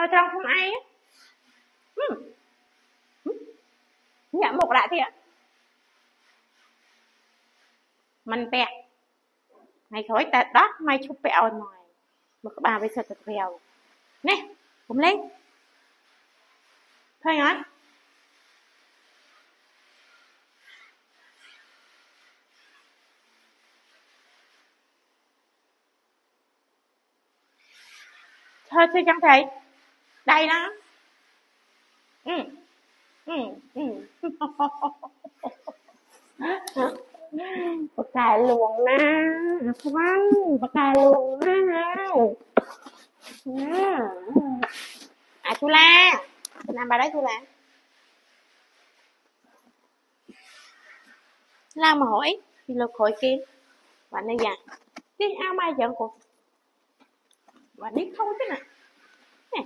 sao trong không ai á nhận một lại thì ạ mình bẹt này khói tạt đó mai chụp bẹo ngoài mà các bà bây giờ thật bèo nè cũng lên thôi nói thôi thôi chẳng thấy đây đó ừ ừ ừ bạc cài luồng na không ăn bạc cài luồng na à chú la làm bà đấy chú la mà hỏi thì lượt hỏi kia bạn này già cái ao mai giận của bạn đi không thế này nè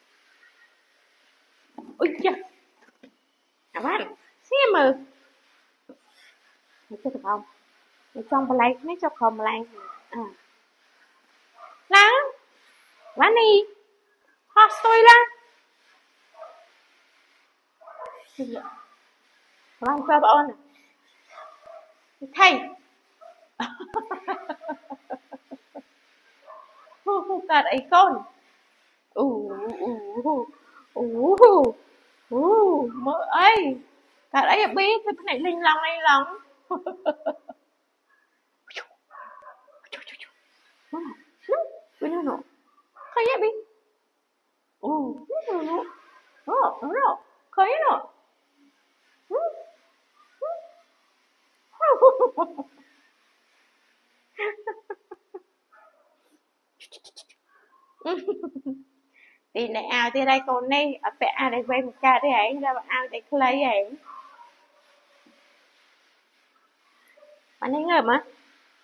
ui trời à bạn xem mà chưa được không trong bà lấy mấy cho không bà lấy à lá bạn đi hot tôi la bạn qua bọn thầy card ấy con mơ ấy card ấy biết cái này linh lòng bên nó khơi á biết nó khơi nó thì này ao thì đây còn này ở phải ao đây quay một ca đấy ấy ra ao đây clay ấy bạn thấy ngợp á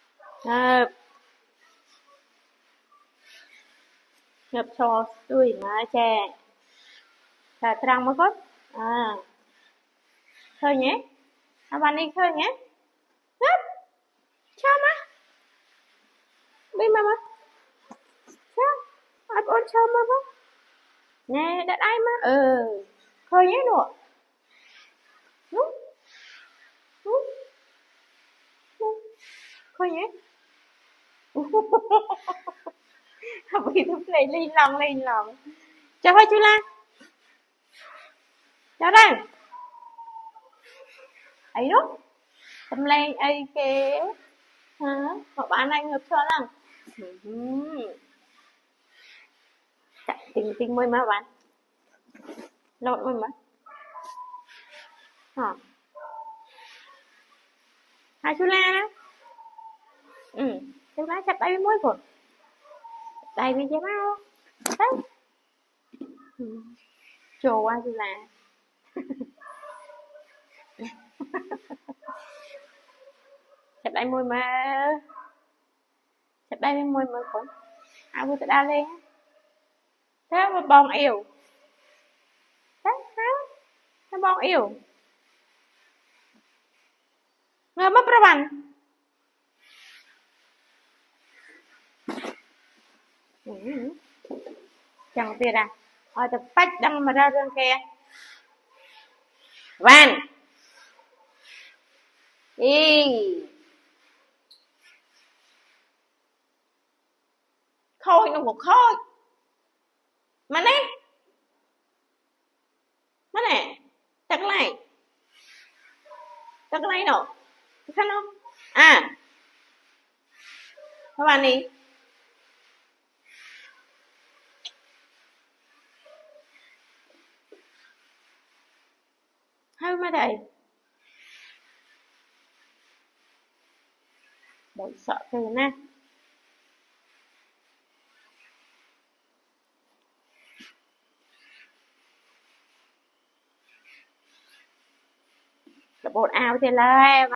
ngợp cho tôi mà chè là trăng mới có à thôi nhé bạn đi thôi nhé ngớp cho má bên mà cho ai con cho mà nè đặt ai mà thôi nhé nữa thôi nhé vì lúc này lên lòng chào hai chú Lan chào đây ấy đó tâm lên ấy kìa hả họ bạn anh ngập cho lắm chạy tình môi mà bạn lộn môi mà hả hai chú Lan á chú Lan chặt tay với môi rồi đây với chế máu đấy trồ qua chú Lan chặt tay môi mà chặt tay với môi mà cũng ai vừa đa lên thế mà bong yêu đấy nó bong yêu ngơ mất ra bàn chẳng tiền à tập phách đăng mà ra rương kè van đi khôi nó một khôi mà nè tắc lại nọ khăn không à các bạn đi hai mà thầy bởi sợ từ nè bột ao thì là